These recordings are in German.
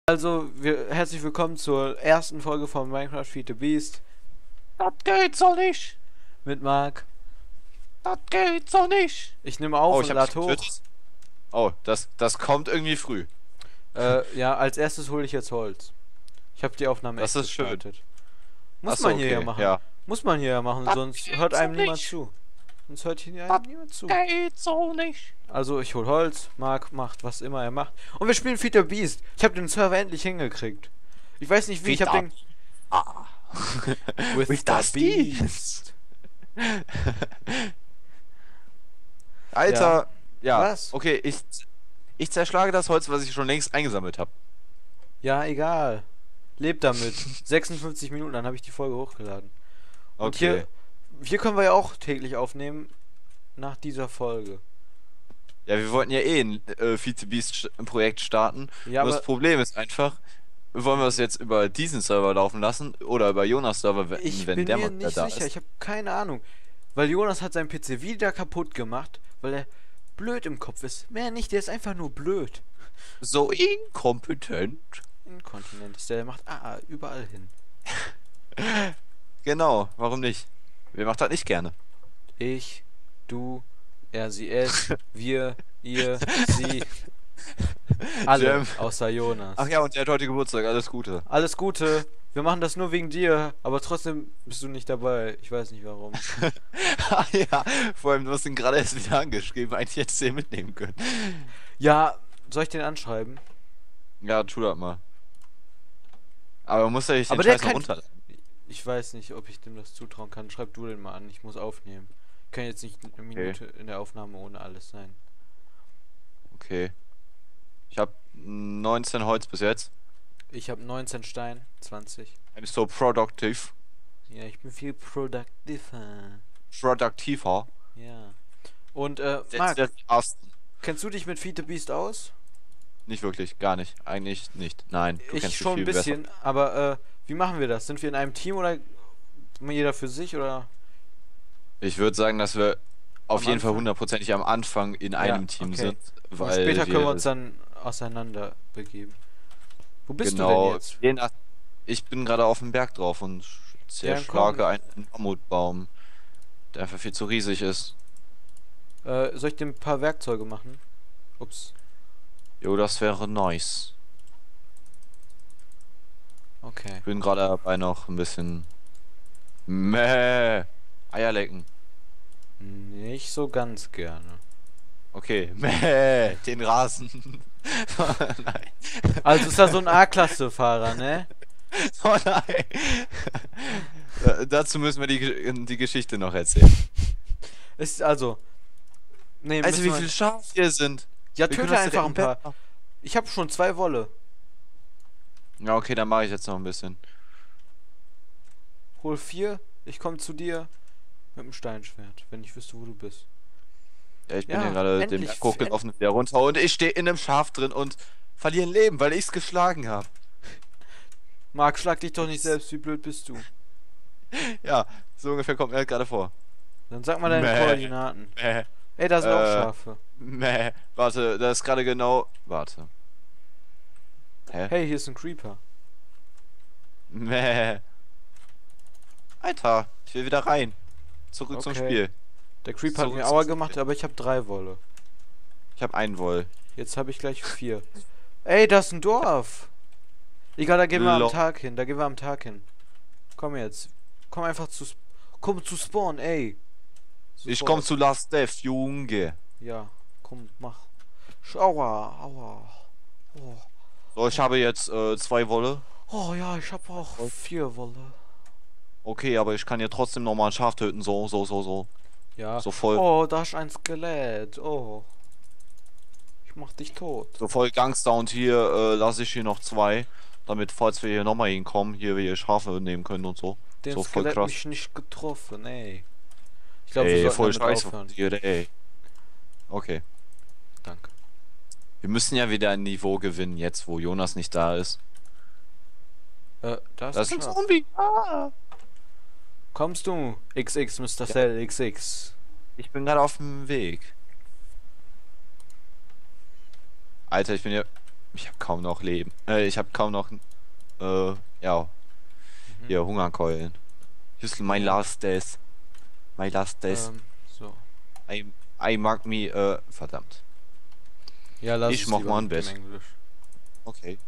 Also, herzlich willkommen zur ersten Folge von Minecraft Feed the Beast Das geht so nicht. mit Marc. Das geht so nicht. Ich nehme auf Oh, und ich hab dich lade hoch. getötet. Oh, das kommt irgendwie früh. Ja, als erstes hole ich jetzt Holz. Ich habe die Aufnahme Das echt ist schön. gestartet. Muss Achso, man hier ja okay, machen. ja. Muss man hier ja machen, Das sonst geht hört so einem niemand nicht. zu. Sonst hört hier Das niemand zu. geht so nicht. Also, ich hol Holz, Marc macht, was immer er macht. Und wir spielen Feed the Beast. Ich habe den Server endlich hingekriegt. Ich weiß nicht wie, ich habe den... Ah. With With the the Beast. Alter, ja. Was? Okay, ich zerschlage das Holz, was ich schon längst eingesammelt habe. Ja, egal. Lebt damit. 56 Minuten, dann habe ich die Folge hochgeladen. Und Okay. hier können wir ja auch täglich aufnehmen nach dieser Folge. Ja, wir wollten ja eh ein Feed the Beast Projekt starten. Ja, Nur das aber Problem ist einfach, wollen wir es jetzt über diesen Server laufen lassen oder über Jonas Server, ich wenn bin der mir mal wieder nicht da sicher. ist? Ich habe keine Ahnung. Weil Jonas hat seinen PC wieder kaputt gemacht, weil er blöd im Kopf ist. Mehr nicht, der ist einfach nur blöd. So inkompetent. Inkontinent ist der macht überall hin. Genau, warum nicht? Wer macht das nicht gerne? Ich, du, er, sie, es, wir, ihr, sie. Alle, Jam. außer Jonas. Ach ja, und der hat heute Geburtstag, alles Gute. Alles Gute. Wir machen das nur wegen dir, aber trotzdem bist du nicht dabei. Ich weiß nicht warum. Ah ja, vor allem, du hast ihn gerade erst wieder angeschrieben, eigentlich hättest du ihn mitnehmen können. Ja, soll ich den anschreiben? Ja, tu das mal. Aber man muss ja nicht den Aber der Scheiß noch kann- runterladen. Ich weiß nicht, ob ich dem das zutrauen kann. Schreib du den mal an, ich muss aufnehmen. Ich kann jetzt nicht eine Minute in der Aufnahme ohne alles sein. Okay. Ich habe 19 Holz bis jetzt. Ich habe 19 Stein, 20. I'm so productive. Ja, ich bin viel produktiver. Produktiver. Ja. Und, That's Marc, the ersten. kennst du dich mit Feed the Beast aus? Nicht wirklich, gar nicht. Eigentlich nicht. Nein, du Ich kennst dich schon ein viel bisschen, aber, wie machen wir das? Sind wir in einem Team oder jeder für sich oder? Ich würde sagen, dass wir auf Am jeden Fall Anfang? hundertprozentig am Anfang in einem Ja, Team okay. sind, Und weil später können wir wir uns dann auseinander begeben. Wo bist du denn genau. jetzt? Ich bin gerade auf dem Berg drauf und Ja, dann zerschlage komm. einen Mammutbaum, der einfach viel zu riesig ist. Soll ich dir ein paar Werkzeuge machen? Ups. Jo, das wäre nice. Okay. Ich bin gerade dabei noch ein bisschen Mäh. Eier lecken. Nicht so ganz gerne. Okay, Mäh. Den Rasen. Nein. Also ist er so ein A-Klasse-Fahrer, ne? Oh nein. Dazu müssen wir die Geschichte noch erzählen. Ist also. Nee, Also müssen wie wir- viele Schafe hier sind. Ja, Wir können töte das einfach direkt ein im paar. Bett machen. Ich habe schon 2 Wolle. Ja, okay, dann mache ich jetzt noch ein bisschen. Hol 4. Ich komme zu dir mit dem Steinschwert, wenn ich wüsste, wo du bist. Ja, ich bin Ja, hier gerade den endlich, Berg hochgelaufen und wieder runter und ich stehe in einem Schaf drin und verliere ein Leben, weil ich es geschlagen habe. Marc, schlag dich doch nicht selbst, wie blöd bist du? Ja, so ungefähr kommt mir halt gerade vor. Dann sag mal deine Mäh. Koordinaten. Mäh, Ey, da sind auch Äh. Schafe. mäh. Warte, das ist gerade genau. Warte. Hä? Hey, hier ist ein Creeper. Mäh. Alter, ich will wieder rein. Zurück zum Okay. Spiel. Der Creeper hat Zurück mir zum Aua Spiel. gemacht, aber ich habe 3 Wolle. Ich habe einen Woll. Jetzt habe ich gleich 4. Ey, da ist ein Dorf. Egal, da gehen wir am Lo- Tag hin. Da gehen wir am Tag hin. Komm jetzt. Komm einfach zu... Komm zu Spawn, ey. Ich Sofort. komme zu Last Death, Junge. Ja, komm, mach. Aua, aua. Oh. So, ich habe jetzt 2 Wolle. Oh ja, ich habe auch 4 Wolle. Okay, aber ich kann ja trotzdem nochmal ein Schaf töten. So. Ja. So voll. Oh, da ist ein Skelett. Oh. Ich mach dich tot. So voll Gangster und hier lasse ich hier noch 2. Damit, falls wir hier nochmal hinkommen, hier wir Schafe nehmen können und so. Den So voll Skelett krass. mich nicht getroffen, ey. Ich glaube, wir Ey, sollten voll damit scheiße aufhören. von dir, ey. Okay. Danke. Wir müssen ja wieder ein Niveau gewinnen, jetzt wo Jonas nicht da ist. Da Das ist ist ein ein Schaf. Zombie. Ah. Kommst du? XX, Mr. Cell, XX. Ich bin gerade auf dem Weg. Alter, ich bin hier. Ich habe kaum noch Leben. Ich habe kaum noch, ja, Mhm. hier Hungerkeulen. This is my Ja. last days. My last days. So. I, I mark me, verdammt. Ja, lass Ich es mach lieber mal ein mit dem Bett. Englisch. Okay.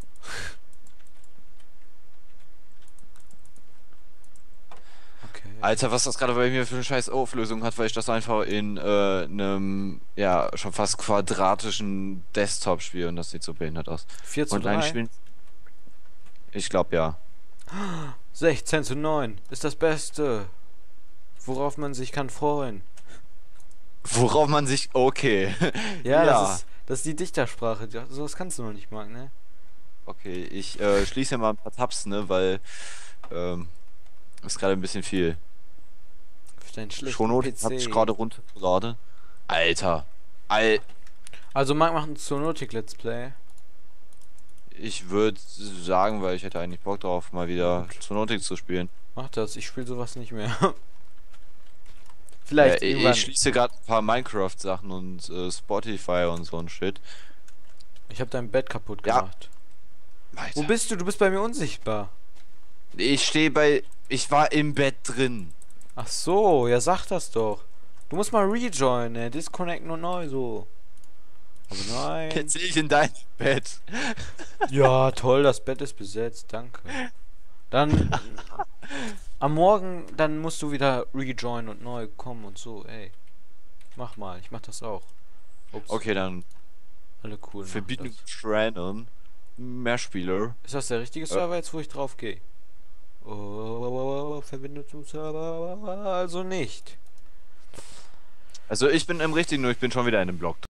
Okay. Alter, was das gerade bei mir für eine scheiß Auflösung hat, weil ich das einfach in einem, ja, schon fast quadratischen Desktop spiele und das sieht so behindert aus. 4 zu Und ein 3. Schwind. Ich glaube ja. 16 zu 9 ist das Beste, worauf man sich kann freuen. Worauf man sich. Okay. Ja, Ja. das ist die Dichtersprache. Sowas kannst du noch nicht mag, ne? Okay, ich schließe mal ein paar Tabs, ne, weil ähm, ist gerade ein bisschen viel. Für deinen schlechten Shownote hab ich PC. gerade runtergeladen. Alter. Also Marc macht ein Zoonotic Let's Play. Ich würde sagen, weil ich hätte eigentlich Bock drauf, mal wieder Gut. Zoonotic zu spielen. Mach das, ich spiele sowas nicht mehr. Vielleicht irgendwann. Ich schließe gerade ein paar Minecraft-Sachen und Spotify und so ein Shit. Ich habe dein Bett kaputt Ja. gemacht. Wo Alter. bist du? Du bist bei mir unsichtbar. Ich stehe bei. Ich war im Bett drin. Ach so, ja sag das doch. Du musst mal rejoinen, ne? Disconnect nur neu so. Aber nein. Jetzt sehe ich in dein Bett. Ja, toll, das Bett ist besetzt, danke. Dann am Morgen, dann musst du wieder rejoinen und neu kommen und so, ey. Mach mal, ich mach das auch. Ups, Okay, dann alle cool. machen Verbindung das. trennen. Mehr Spieler. Ist das der richtige Server jetzt, wo ich drauf gehe? Oh, Verbindung zum Server, also nicht. Also ich bin im richtigen, nur ich bin schon wieder in dem Block.